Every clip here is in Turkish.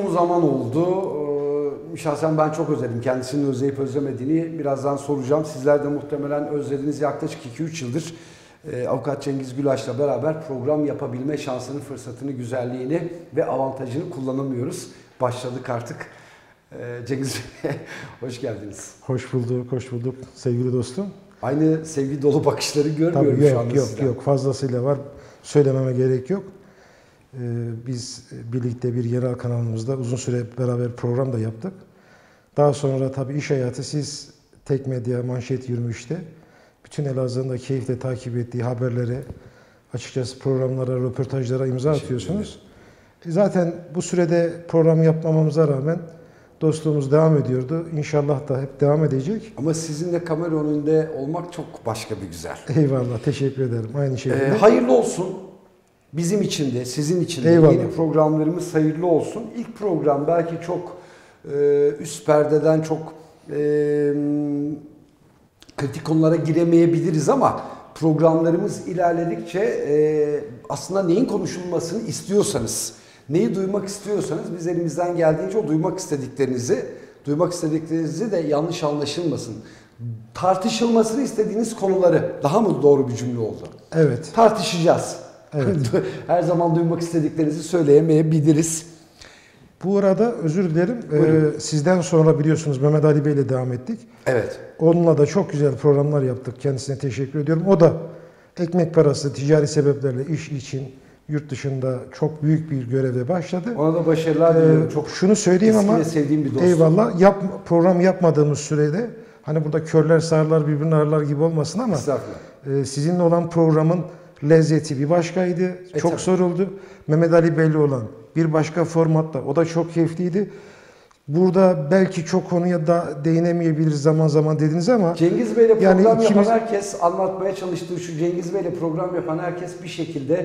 uzun zaman oldu. Şahsen ben çok özledim. Kendisinin özleyip özlemediğini birazdan soracağım. Sizler de muhtemelen özlediniz. Yaklaşık 2-3 yıldır Avukat Cengiz Gülaş'la beraber program yapabilme şansını, fırsatını, güzelliğini ve avantajını kullanamıyoruz. Başladık artık. Cengiz Bey, hoş geldiniz. Hoş bulduk, hoş bulduk sevgili dostum. Aynı sevgi dolu bakışları görmüyorum Tabii, şu anda sizden. Yok, fazlasıyla var. Söylememe gerek yok. Biz birlikte bir yerel kanalımızda uzun süre beraber program da yaptık. Daha sonra tabii iş hayatı, siz Tek Medya, Manşet 23'te bütün Elazığ'ın da keyifle takip ettiği haberleri, açıkçası programlara, röportajlara imza atıyorsunuz. Zaten bu sürede program yapmamamıza rağmen dostluğumuz devam ediyordu. İnşallah da hep devam edecek. Ama sizinle kamera önünde olmak çok başka bir güzel. Eyvallah, teşekkür ederim. Aynı şekilde. Hayırlı olsun. Bizim için de, sizin için de Eyvallah. yeni programlarımız hayırlı olsun. İlk program belki çok üst perdeden çok kritik konulara giremeyebiliriz ama programlarımız ilerledikçe aslında neyin konuşulmasını istiyorsanız, neyi duymak istiyorsanız biz elimizden geldiğince o duymak istediklerinizi de yanlış anlaşılmasın. Tartışılmasını istediğiniz konuları, daha mı doğru bir cümle oldu? Evet. Tartışacağız. Evet. Her zaman duymak istediklerinizi söyleyemeyebiliriz. Bu arada özür dilerim. Sizden sonra biliyorsunuz Mehmet Ali Bey ile devam ettik. Evet. Onunla da çok güzel programlar yaptık. Kendisine teşekkür ediyorum. O da ekmek parası, ticari sebeplerle iş için yurt dışında çok büyük bir göreve başladı. Ona da başarılar diliyorum. Çok şunu söyleyeyim ama sevdiğim bir dostum. eyvallah. Program yapmadığımız sürede hani burada körler sağırlar birbirini ağırlar gibi olmasın ama sizinle olan programın lezzeti bir başkaydı. Çok tabii. soruldu. Mehmet Ali Bey'le olan bir başka formatta. O da çok keyifliydi. Burada belki çok konuya da değinemeyebiliriz zaman zaman dediniz ama Cengiz Bey'le program yani yapan herkes, anlatmaya çalıştığı şu, Cengiz Bey'le program yapan herkes bir şekilde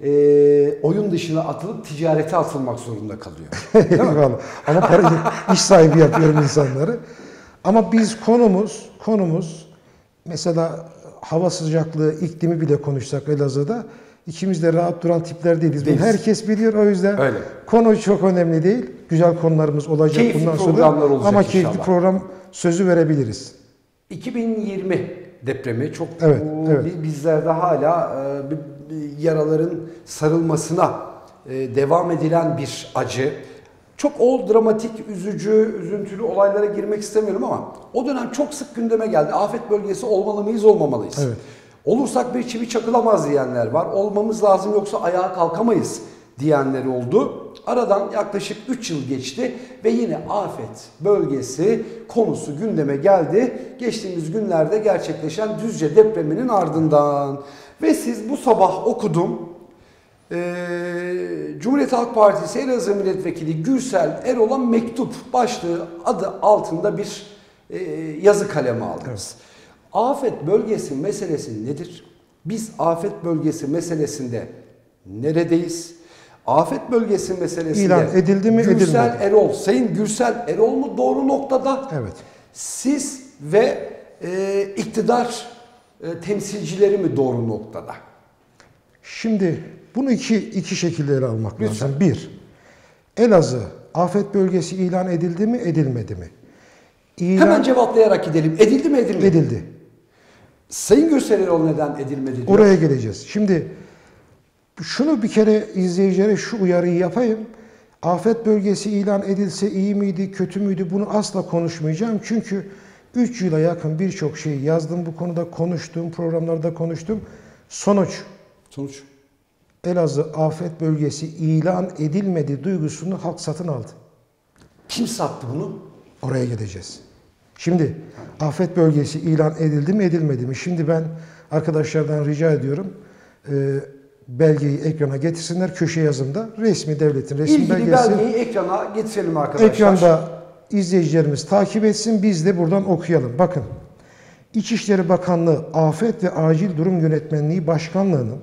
oyun dışına atılıp ticarete atılmak zorunda kalıyor. Eyvallah. Ama para iş sahibi yapıyorum insanları. Ama biz konumuz mesela hava sıcaklığı, iklimi bile konuşsak Elazığ'da ikimiz de rahat duran tipler değiliz. Bunu herkes biliyor, o yüzden öyle. Konu çok önemli değil. Güzel konularımız olacak keyifli bundan sonra. Programlar olacak ama inşallah. Keyifli program sözü verebiliriz. 2020 depremi çok evet. bizlerde hala yaraların sarılmasına devam edilen bir acı. Çok dramatik, üzüntülü olaylara girmek istemiyorum ama o dönem çok sık gündeme geldi. Afet bölgesi olmalı mıyız, olmamalıyız? Evet. Olursak bir çivi çakılamaz diyenler var. Olmamız lazım yoksa ayağa kalkamayız diyenler oldu. Aradan yaklaşık 3 yıl geçti ve yine afet bölgesi konusu gündeme geldi. Geçtiğimiz günlerde gerçekleşen Düzce depreminin ardından. Ve siz bu sabah okudum. Cumhuriyet Halk Partisi Elazığ Milletvekili Gürsel Erol'a mektup başlığı adı altında bir yazı kaleme aldınız. Evet. Afet bölgesi meselesi nedir? Biz afet bölgesi meselesinde neredeyiz? Afet bölgesi meselesinde İlan edildi mi, Gürsel edilmedi? Erol, Sayın Gürsel Erol mu doğru noktada? Evet. Siz ve iktidar temsilcileri mi doğru noktada? Şimdi bunu iki şekilde ele almak lazım. Bir, Elazığ afet bölgesi ilan edildi mi, edilmedi mi? Hemen cevaplayarak gidelim. Edildi mi, edilmedi mi? Edildi. Sayın Gürsel Erol neden edilmedi diyor? Oraya geleceğiz. Şimdi şunu bir kere izleyicilere şu uyarıyı yapayım. Afet bölgesi ilan edilse iyi miydi, kötü müydü bunu asla konuşmayacağım. Çünkü 3 yıla yakın birçok şeyi yazdım bu konuda, konuştum, programlarda konuştum. Sonuç. Elazığ afet bölgesi ilan edilmedi duygusunu halk satın aldı. Kim sattı bunu? Oraya gideceğiz. Şimdi afet bölgesi ilan edildi mi edilmedi mi? Şimdi ben arkadaşlardan rica ediyorum belgeyi ekrana getirsinler köşe yazımda. Resmi devletin resmi İlgili belgesi. belgeyi ekrana getirelim arkadaşlar. Ekranda izleyicilerimiz takip etsin, biz de buradan okuyalım. Bakın, İçişleri Bakanlığı Afet ve Acil Durum Yönetmenliği Başkanlığı'nın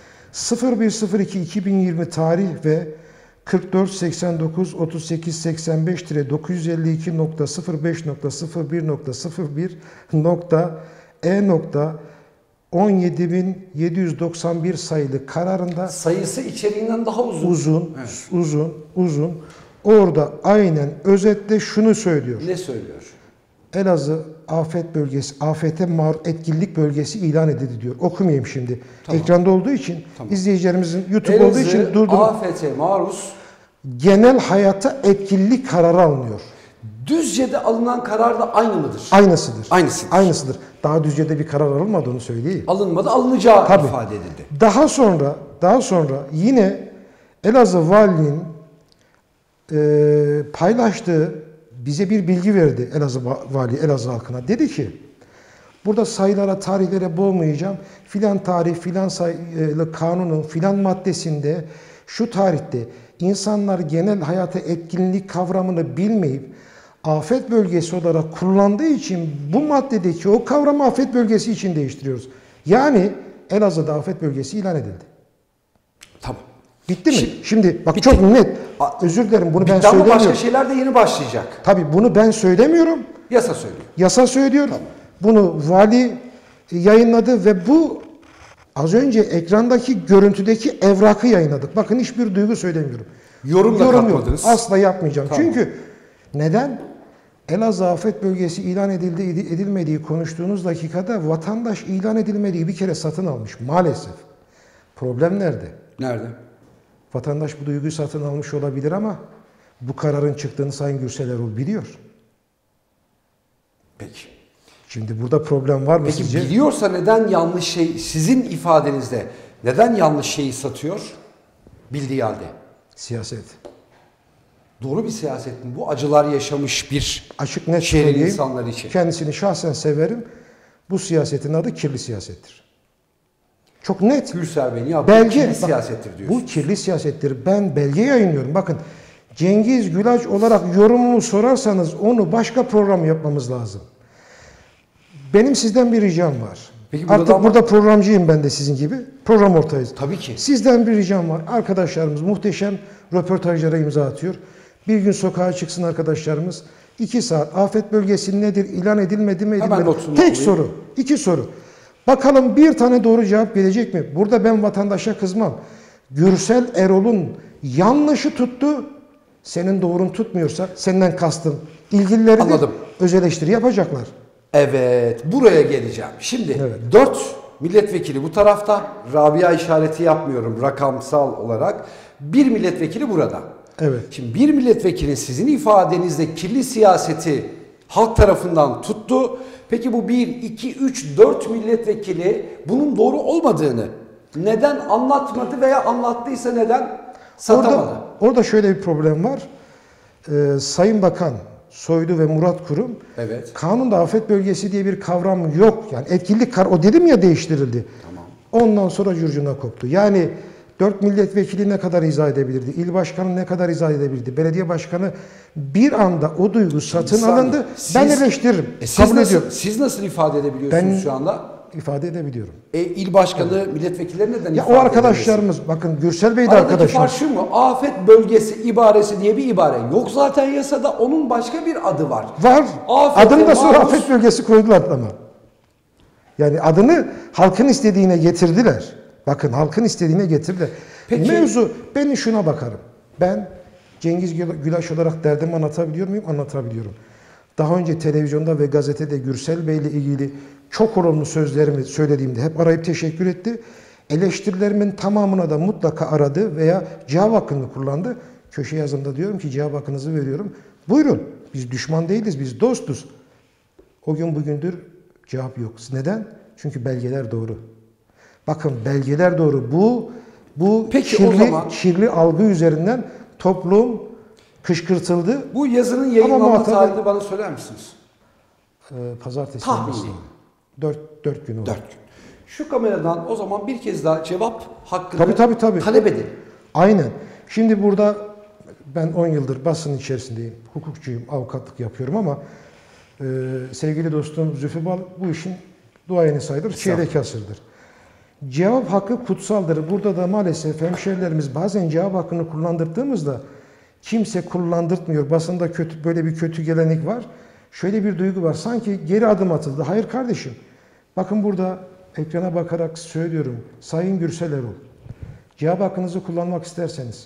01.02.2020 tarih ve 44.89.38.05.01.0.E.17.1791 sayılı kararında sayısı içeriğinden daha uzun. Evet. Uzun. orada aynen özetle şunu söylüyor. Ne söylüyor? Elazığ afet bölgesi, afete maruz etkinlik bölgesi ilan edildi diyor. Okumayayım şimdi. Tamam. Ekranda olduğu için, Tamam. izleyicilerimizin YouTube Elazığ olduğu için durdurup afete maruz. genel hayata etkinlik kararı alınıyor. Düzce'de alınan karar da aynı mıdır? Aynısıdır. Aynısıdır. Aynısıdır. Daha Düzce'de bir karar alınmadı, onu söyleyeyim. Alınmadı, alınacağı Tabii. ifade edildi. Daha sonra yine Elazığ Valiliğinin paylaştığı, bize bir bilgi verdi Elazığ Vali, Elazığ halkına. Dedi ki, burada sayılara, tarihlere boğmayacağım. Filan tarih, filan sayılı kanunun filan maddesinde şu tarihte insanlar genel hayata etkinlik kavramını bilmeyip afet bölgesi olarak kullandığı için bu maddedeki o kavramı afet bölgesi için değiştiriyoruz. Yani Elazığ'da afet bölgesi ilan edildi. Tamam. Bitti mi? Şimdi bak bitti. çok net. Özür dilerim, bunu ben Bitti ama söylemiyorum. başka şeyler de yeni başlayacak. Tabii bunu ben söylemiyorum. Yasa söylüyor. Yasa söylüyor. Bunu vali yayınladı ve bu az önce ekrandaki görüntüdeki evrakı yayınladık. Bakın hiçbir duygu söylemiyorum. Yorum da yok. katmadınız. Asla yapmayacağım. Tamam. Çünkü neden? Elazığ afet bölgesi ilan edildi, edilmediği konuştuğunuz dakikada vatandaş ilan edilmediği bir kere satın almış maalesef. Problem nerede? Nerede? Vatandaş bu duyguyu satın almış olabilir ama bu kararın çıktığını Sayın Gürsel Erol biliyor. Peki. Şimdi burada problem var mı Peki sizce? biliyorsa neden yanlış şey, sizin ifadenizde neden yanlış şeyi satıyor? Bildiği halde. Siyaset. Doğru bir siyaset mi? Bu acılar yaşamış bir Açık net şehrin söyleyeyim. insanları için. Kendisini şahsen severim. Bu siyasetin adı kirli siyasettir. Çok net. Gürsel Bey ya bu Belge, kirli bak, siyasettir diyorsunuz. bu kirli siyasettir. Ben belge yayınlıyorum. Bakın Cengiz Gülaç olarak yorumumu sorarsanız onu başka program yapmamız lazım. Benim sizden bir ricam var. Peki burada Artık ama- burada programcıyım ben de sizin gibi. Program ortağıyız. Tabii ki. Sizden bir ricam var. Arkadaşlarımız muhteşem röportajlara imza atıyor. Bir gün sokağa çıksın arkadaşlarımız. 2 saat afet bölgesi nedir, ilan edilmedi mi, Hemen edilmedi? notunu Tek alayım. soru, 2 soru. Bakalım bir tane doğru cevap gelecek mi? Burada ben vatandaşa kızmam. Gürsel Erol'un yanlışı tuttu, senin doğrun tutmuyorsa senden kastım. İlgilileri de Anladım. öz eleştiri yapacaklar. Evet, buraya geleceğim. Şimdi Evet. 4 milletvekili bu tarafta, Rabia işareti yapmıyorum rakamsal olarak. Bir milletvekili burada. Evet. Şimdi bir milletvekili sizin ifadenizde kirli siyaseti halk tarafından tuttu. Peki bu 1, 2, 3, 4 milletvekili bunun doğru olmadığını neden anlatmadı veya anlattıysa neden satamadı? Orada şöyle bir problem var. Sayın Bakan Soylu ve Murat Kurum, Evet. kanunda afet bölgesi diye bir kavram yok. Yani etkinlik o dedim ya, değiştirildi. Tamam. Ondan sonra curcuna koptu. Yani 4 milletvekili ne kadar izah edebilirdi? İl başkanı ne kadar izah edebilirdi? Belediye başkanı bir anda o duygu satın saniye. alındı. Siz- Ben eleştiririm. Siz Kabul nasıl, ediyorum. siz nasıl ifade edebiliyorsunuz Ben- şu anda? İfade edebiliyorum. İl başkanı, milletvekilleri neden Ya ifade o edemiyorsunuz? arkadaşlarımız, bakın Gürsel Bey de Aradaki arkadaşım. fark şu mu? Afet bölgesi ibaresi diye bir ibare yok zaten yasada. Onun başka bir adı var. Var. Afete Adını da sonra maruz- afet bölgesi koydular ama. Yani adını halkın istediğine getirdiler. Bakın halkın istediğine getirdiler. Peki- Mevzu, ben şuna bakarım. Ben Cengiz Gülaç olarak derdimi anlatabiliyor muyum? Anlatabiliyorum. Daha önce televizyonda ve gazetede Gürsel Bey ile ilgili çok olumlu sözlerimi söylediğimde hep arayıp teşekkür etti. Eleştirilerimin tamamına da mutlaka aradı veya cevap hakkını kullandı. Köşe yazımda diyorum ki cevap hakkınızı veriyorum. Buyurun. Biz düşman değiliz, biz dostuz. O gün bugündür cevap yok. Neden? Çünkü belgeler doğru. Bakın belgeler doğru. Bu Peki o zaman- kirli algı üzerinden toplum kışkırtıldı. Bu yazının Ama yayınlanma muhatap- tarihini bana söyler misiniz? Pazartesi. Tahmini. 4 gün oldu. 4 gün. Şu kameradan o zaman bir kez daha cevap hakkını Tabii. talep edin. Aynen. Şimdi burada ben 10 yıldır basın içerisindeyim. Hukukçuyum, avukatlık yapıyorum ama sevgili dostum Zülfü Bal bu işin duayeni sayılır, çeyrek asırdır. Cevap hakkı kutsaldır. Burada da maalesef hemşerilerimiz bazen cevap hakkını kullandırdığımızda kimse kullandırtmıyor. Basında böyle bir kötü gelenek var. Şöyle bir duygu var. Sanki geri adım atıldı. Hayır kardeşim. Bakın burada ekrana bakarak söylüyorum. Sayın Gürsel Erol, cevap hakkınızı kullanmak isterseniz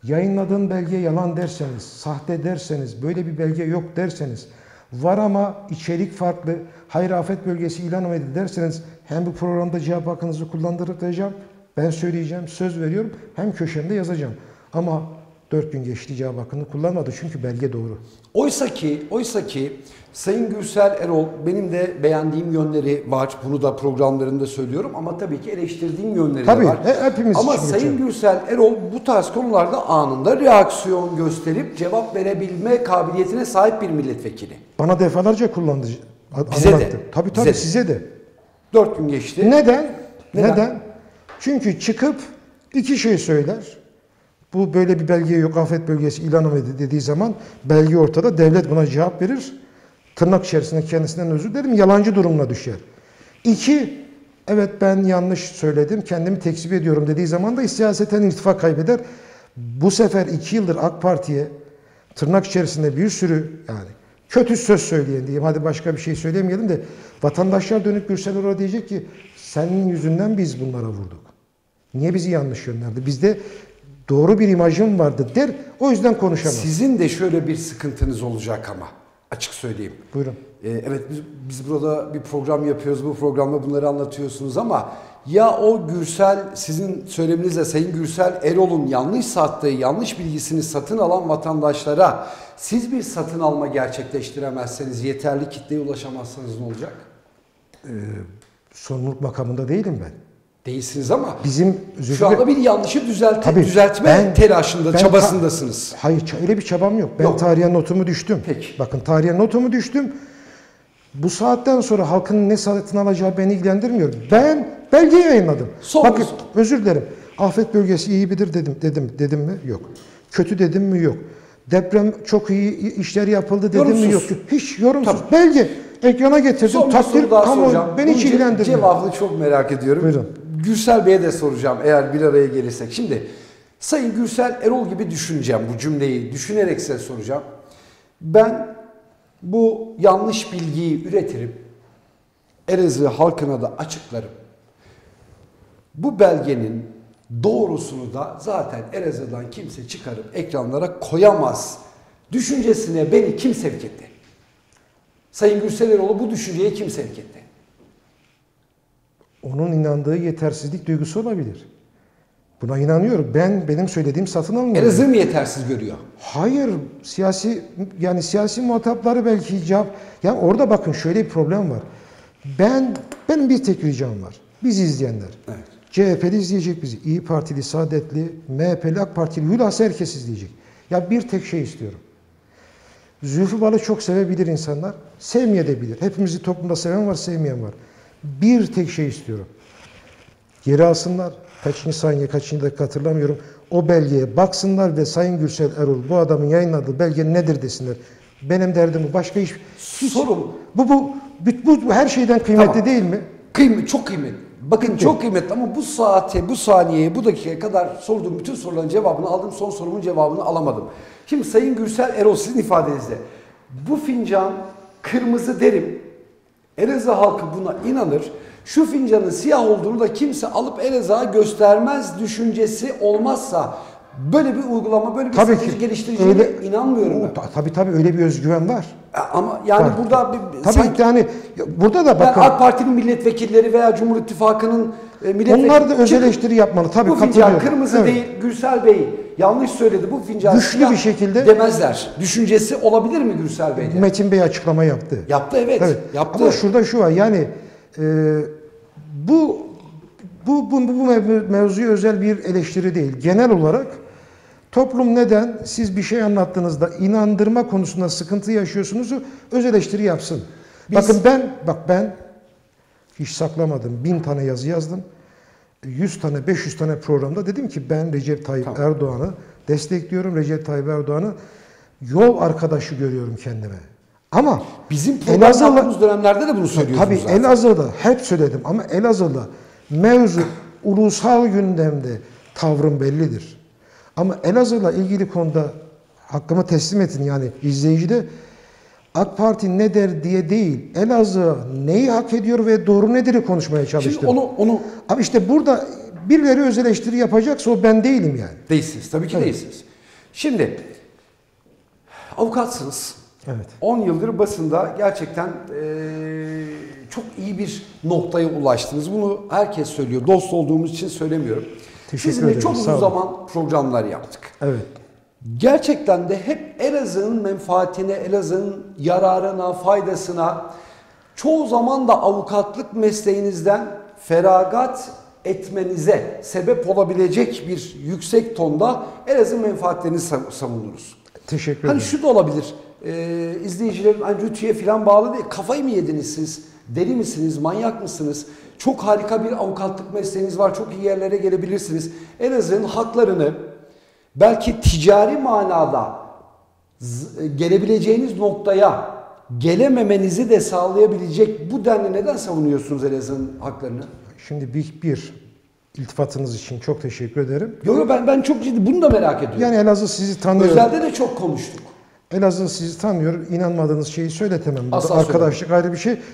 Yayınladığın belge yalan derseniz, sahte derseniz, böyle bir belge yok derseniz, var ama içerik farklı, hayır afet bölgesi ilan edildi derseniz hem bu programda cevap hakkınızı kullandıracağım, ben söyleyeceğim, söz veriyorum, hem köşemde yazacağım. Ama 4 gün geçti, cevap hakkını kullanmadı çünkü belge doğru. Oysa ki Sayın Gürsel Erol, benim de beğendiğim yönleri var. Bunu da programlarında söylüyorum ama tabii ki eleştirdiğim yönleri de var. Hepimiz ama için Sayın geçer. Gürsel Erol bu tarz konularda anında reaksiyon gösterip cevap verebilme kabiliyetine sahip bir milletvekili. Bana defalarca kullandı. Bize de. Anlattı. Tabii Bize de. size de. 4 gün geçti. Neden? Çünkü çıkıp iki şey söyler. Bu böyle bir belge yok, afet bölgesi ilan edildi dediği zaman belge ortada, devlet buna cevap verir. Tırnak içerisinde kendisinden özür dilerim, yalancı durumuna düşer. 2, evet ben yanlış söyledim, kendimi tekzip ediyorum dediği zaman da siyaseten irtifa kaybeder. Bu sefer 2 yıldır AK Parti'ye tırnak içerisinde bir sürü yani kötü söz söyleyen diyeyim, hadi başka bir şey söylemeyelim de vatandaşlar dönüp Gürsel Erol'a diyecek ki senin yüzünden biz bunlara vurduk. Niye bizi yanlış yönlendirdi? Bizde doğru bir imajım vardı der, o yüzden konuşamaz. Sizin de şöyle bir sıkıntınız olacak ama açık söyleyeyim. Buyurun. Evet biz burada bir program yapıyoruz, bu programda bunları anlatıyorsunuz ama ya o Gürsel, sizin söyleminizle Sayın Gürsel Erol'un yanlış sattığı, yanlış bilgisini satın alan vatandaşlara siz bir satın alma gerçekleştiremezseniz, yeterli kitleye ulaşamazsanız ne olacak? Sorumluluk makamında değilim ben. Değilsiniz ama Bizim şu anda bir yanlışı düzeltme telaşında, çabasındasınız. Hayır, öyle bir çabam yok. Ben tarihe notumu düştüm. Peki. Bakın tarihe notumu düştüm. Bu saatten sonra halkın ne satın alacağı beni ilgilendirmiyor. Ben belge yayınladım. Bakın özür dilerim. Afet bölgesi iyi bilir dedim mi? Yok. Kötü dedim mi? Yok. Deprem çok iyi işler yapıldı dedim mi? Yok. Hiç yorumsuz. Tabii. Belge ekrana getirdim. Takdir kamuoyu beni hiç ilgilendirmiyor. Cevabını çok merak ediyorum. Buyurun. Gürsel Bey'e de soracağım eğer bir araya gelirsek. Şimdi Sayın Gürsel Erol gibi düşüneceğim, bu cümleyi düşünerek size soracağım. Ben bu yanlış bilgiyi üretirim, Elazığ halkına da açıklarım. Bu belgenin doğrusunu da zaten Elazığ'dan kimse çıkarıp ekranlara koyamaz düşüncesine beni kim sevk etti? Sayın Gürsel Erol'u bu düşünceye kim sevk etti? Onun inandığı yetersizlik duygusu olabilir. Buna inanıyorum. Benim söylediğim satın almıyor. Elazığ mı yetersiz görüyor? Hayır. Siyasi muhatapları belki cevap. Yani orada bakın şöyle bir problem var. Benim bir tek ricam var. Bizi izleyenler. Evet. CHP'li izleyecek bizi. İyi Partili, Saadetli, MHP'li, AK Partili, hülasa herkes izleyecek. Ya bir tek şey istiyorum. Zülfü Bal'ı çok sevebilir insanlar. Sevmeyebilir. Hepimizi toplumda seven var, sevmeyen var. Bir tek şey istiyorum. Geri alsınlar. Kaçıncı saniye, kaçıncı dakika hatırlamıyorum. O belgeye baksınlar ve Sayın Gürsel Erol bu adamın yayınladığı belge nedir desinler. Benim derdim bu. Başka hiç Sorum. Bu her şeyden kıymetli değil mi? Çok kıymetli. Bakın çok kıymetli ama bu saate, bu saniyeye, bu dakikaya kadar sorduğum bütün soruların cevabını aldım. Son sorumun cevabını alamadım. Şimdi Sayın Gürsel Erol, sizin ifadenizle bu fincan kırmızı derim. Elazığ halkı buna inanır. Şu fincanın siyah olduğunu da kimse alıp Elazığ'a göstermez düşüncesi olmazsa böyle bir uygulama, böyle bir strateji geliştireceğine inanmıyorum ben. Tabii öyle bir özgüven var. Ama yani var. Burada burada da bakın. AK Parti'nin milletvekilleri veya Cumhur İttifakı'nın milletvekilleri. Onlar da öz eleştiri yapmalı. Tabii bu fincan kırmızı değil, Gürsel Bey yanlış söyledi. Bu fincan güçlü bir şekilde demezler. Düşüncesi olabilir mi Gürsel Bey'de? Metin Bey açıklama yaptı. Yaptı evet. Yaptı. Ama şurada şu var. Yani bu mevzuya özel bir eleştiri değil. Genel olarak toplum neden siz bir şey anlattığınızda inandırma konusunda sıkıntı yaşıyorsunuz, öz eleştiri yapsın. Bakın ben hiç saklamadım. 1000 tane yazı yazdım. 100 tane, 500 tane programda dedim ki ben Recep Tayyip Erdoğan'ı destekliyorum. Recep Tayyip Erdoğan'ı yol arkadaşı görüyorum kendime. Ama bizim program yaptığımız dönemlerde de bunu söylüyorsunuz tabii zaten. Elazığ'da hep söyledim ama Elazığ'da mevzu ulusal gündemde tavrım bellidir. Ama Elazığ'la ilgili konuda hakkımı teslim etin yani izleyici de AK Parti ne der diye değil, Elazığ neyi hak ediyor ve doğru nedir'i konuşmaya çalıştım. Şimdi Ama işte burada birileri öz eleştiri yapacaksa o ben değilim yani. Değilsiniz, tabii ki değilsiniz. Şimdi avukatsınız. Evet. 10 yıldır basında gerçekten çok iyi bir noktaya ulaştınız. Bunu herkes söylüyor. Dost olduğumuz için söylemiyorum. Teşekkür Sizinle ederim. çok Sağ uzun olun. zaman programlar yaptık. Evet. Gerçekten de hep Elazığ'ın menfaatine, Elazığ'ın yararına, faydasına, çoğu zaman da avukatlık mesleğinizden feragat etmenize sebep olabilecek bir yüksek tonda Elazığ menfaatlerini savunuruz. Teşekkür Hani ederim. şu da olabilir, izleyicilerin hani rütüye falan bağlı değil, kafayı mı yediniz siz, deli misiniz, manyak mısınız? Çok harika bir avukatlık mesleğiniz var, çok iyi yerlere gelebilirsiniz. Elazığ'ın haklarını belki ticari manada gelebileceğiniz noktaya gelememenizi de sağlayabilecek bu denli neden savunuyorsunuz Elazığ'ın haklarını? Şimdi bir iltifatınız için çok teşekkür ederim. Yok ben çok ciddi bunu da merak ediyorum. Yani Elazığ sizi tanıyor. Özelde de çok konuştuk. Elazığ sizi tanıyor. İnanmadığınız şeyi söyletemem. Burada Asla arkadaşlık ayrı bir şey.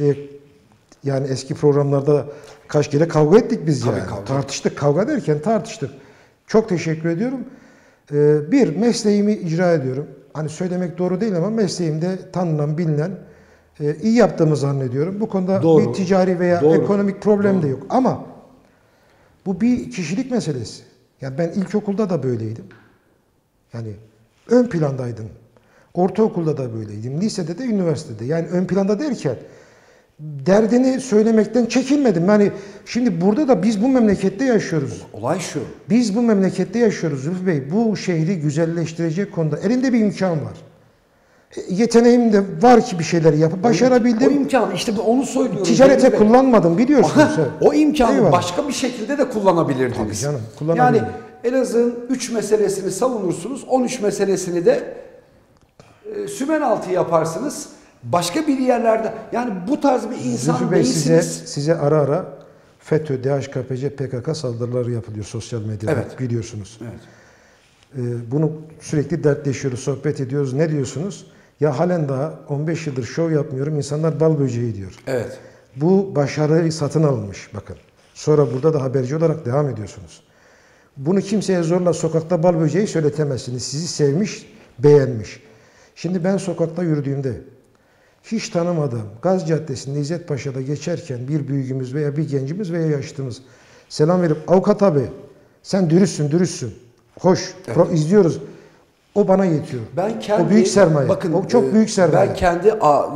Yani eski programlarda kaç kere kavga ettik biz Tabii yani. kavga. Tartıştık. Kavga derken tartıştık. Çok teşekkür ediyorum. Bir, mesleğimi icra ediyorum. Hani söylemek doğru değil ama mesleğimde tanınan, bilinen, iyi yaptığımı zannediyorum. Bu konuda Doğru. bir ticari veya Doğru. ekonomik problem Doğru. de yok. Ama bu bir kişilik meselesi. Yani ben ilkokulda da böyleydim. Yani ön plandaydım. Ortaokulda da böyleydim. Lisede de, üniversitede. Yani ön planda derken derdini söylemekten çekinmedim. Yani şimdi burada da biz bu memlekette yaşıyoruz. Olay şu. Biz bu memlekette yaşıyoruz Zülfü Bey. Bu şehri güzelleştirecek konuda elinde bir imkan var. Yeteneğim de var ki bir şeyler yapıp başarabildim. O imkanı işte onu söylüyorum. Ticarete Deniz Bey. kullanmadım biliyorsunuz. O imkanı Eyvallah. başka bir şekilde de kullanabilirdiniz. Tabii canım, Yani kullanabilirim. Elazığ'ın 3 meselesini savunursunuz, 13 meselesini de sümen altı yaparsınız. Başka bir yerlerde yani bu tarz bir insan Zülfü Bey değilsiniz. size ara ara FETÖ, DHKPC, PKK saldırıları yapılıyor sosyal medyada Evet. biliyorsunuz. Evet. Bunu sürekli dertleşiyoruz, sohbet ediyoruz. Ne diyorsunuz? Ya halen daha 15 yıldır şov yapmıyorum, insanlar bal böceği diyor. Evet. Bu başarı satın alınmış bakın. Sonra burada da haberci olarak devam ediyorsunuz. Bunu kimseye zorla sokakta bal böceği söyletemezsiniz. Sizi sevmiş, beğenmiş. Şimdi ben sokakta yürüdüğümde hiç tanımadığım Gaz Caddesi'nde İzzet Paşa'da geçerken bir büyüğümüz veya bir gencimiz veya yaşlımız selam verip avukat abi sen dürüstsün. Hoş, Evet. izliyoruz. O bana yetiyor. Ben kendi o büyük sermaye. Bakın, o çok büyük sermaye. Ben kendi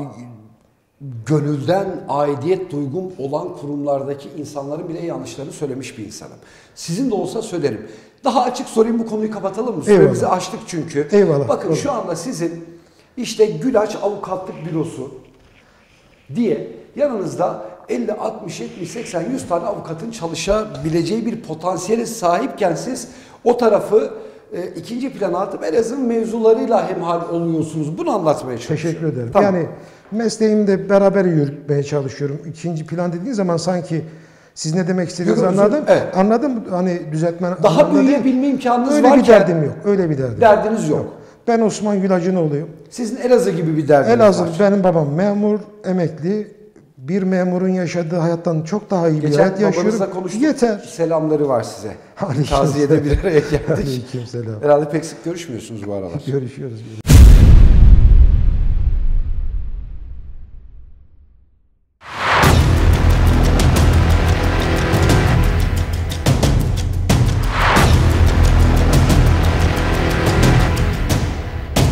gönülden aidiyet duygum olan kurumlardaki insanların bile yanlışlarını söylemiş bir insanım. Sizin de olsa söylerim. Daha açık sorayım, bu konuyu kapatalım mı? Süremizi Eyvallah. açtık çünkü. Eyvallah. Bakın Olur. şu anda sizin işte Gülaç Avukatlık Bürosu diye yanınızda 50, 60, 70, 80, 100 tane avukatın çalışabileceği bir potansiyele sahipken siz o tarafı ikinci plana atıp Elazığ'ın mevzularıyla hemhal oluyorsunuz. Bunu anlatmaya çalışıyorum. Teşekkür ederim. Tamam. Yani mesleğimde beraber yürütmeye çalışıyorum. İkinci plan dediğin zaman sanki siz ne demek istediğinizi Yok, anladım. evet. Anladım. Hani düzeltmen Daha anlamında değil. büyüyebilme imkanınız Öyle varken bir derdim yok. Öyle bir derdim. derdiniz yok. Ben Osman Gülacınoğlu'yum. Sizin Elazığ gibi bir derdiniz Elazığ, var. benim babam memur, emekli. Bir memurun yaşadığı hayattan çok daha iyi bir Geçen hayat babanızla yaşıyorum. konuştuk. Yeter. Selamları var size. Aleyküm Taziyede bir araya geldik. Aleykümselam. Herhalde pek sık görüşmüyorsunuz bu aralar. Görüşüyoruz.